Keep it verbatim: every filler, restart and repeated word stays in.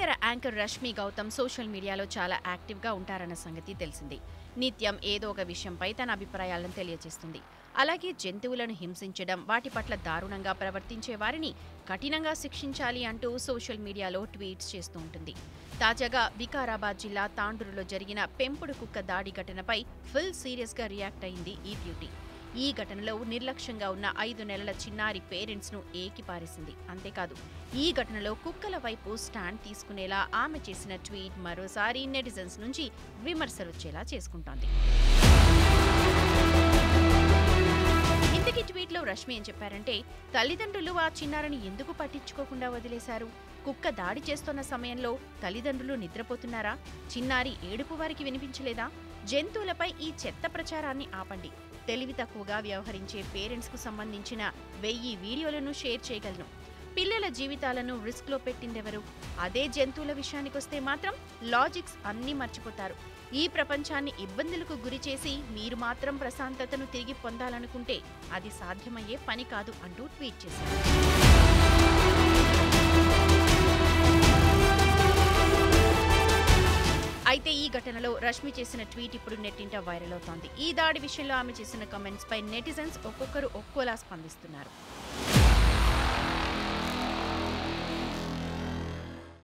బుల్లితెర anchor Rashmi Gautam social మీడియాలో చాలా యాక్టివ్గా ఉంటారన్న సంగతి తెలిసింది. నిత్యం ఏదో ఒక విషయంపై తన అభిప్రాయాలను తెలియజేస్తుంది. అలాగే జంతువులను హింసించడం, వాటి పట్ల దారుణంగా ప్రవర్తించే వారిని కఠినంగా శిక్షించాలి అంటూ సోషల్ మీడియాలో ట్వీట్స్ చేస్తూ ఉంటుంది. తాజాగా వికారాబాద్ జిల్లా తాండూరులో జరిగిన పెంపుడు కుక్క దాడి ఘటనపై ఫుల్ సీరియస్గా రియాక్ట్ అయింది ఈ బ్యూటీ. ఈ ఘటనలో నిర్లక్ష్యంగా ఉన్న ఐదు నెలల చిన్నారి పేరెంట్స్ ను ఏకిపారేసింది. అంతేకాదు, ఈ ఘటనలో కుక్కల వైపు స్టాండ్ తీసుకునేలా ఆమె చేసిన ట్వీట్ మరోసారి నెటిజన్స్ నుంచి విమర్శలొచ్చేలా చేసుకుంటోంది. ఇంతకీ ట్వీట్లో రష్మి ఏం చెప్పారంటే, తల్లిదండ్రులు ఆ చిన్నారిని ఎందుకు పట్టించుకోకుండా వదిలేశారు? కుక్క దాడి చేస్తున్న సమయంలో తల్లిదండ్రులు నిద్రపోతున్నారా? చిన్నారి ఏడుపు వారికి వినిపించలేదా? జంతువులపై ఈ చెత్త ప్రచారాన్ని ఆపండి. తెలివి తక్కువగా వ్యవహరించే పేరెంట్స్ కు సంబంధించిన వెయ్యి వీడియోలను షేర్ చేయగలను. పిల్లల జీవితాలను రిస్క్ లో పెట్టిందెవరు? అదే జంతువుల విషయానికొస్తే మాత్రం లాజిక్స్ అన్నీ మర్చిపోతారు. ఈ ప్రపంచాన్ని ఇబ్బందులకు గురి చేసి మీరు మాత్రం ప్రశాంతతను తిరిగి పొందాలనుకుంటే అది సాధ్యమయ్యే పని కాదు అంటూ ట్వీట్ చేశారు. అయితే ఈ ఘటనలో రష్మి చేసిన ట్వీట్ ఇప్పుడు నెట్టింట వైరల్ అవుతోంది. ఈ దాడి విషయంలో ఆమె చేసిన కామెంట్స్ పై నెటిజన్స్ ఒక్కొక్కరు ఒక్కోలా స్పందిస్తున్నారు.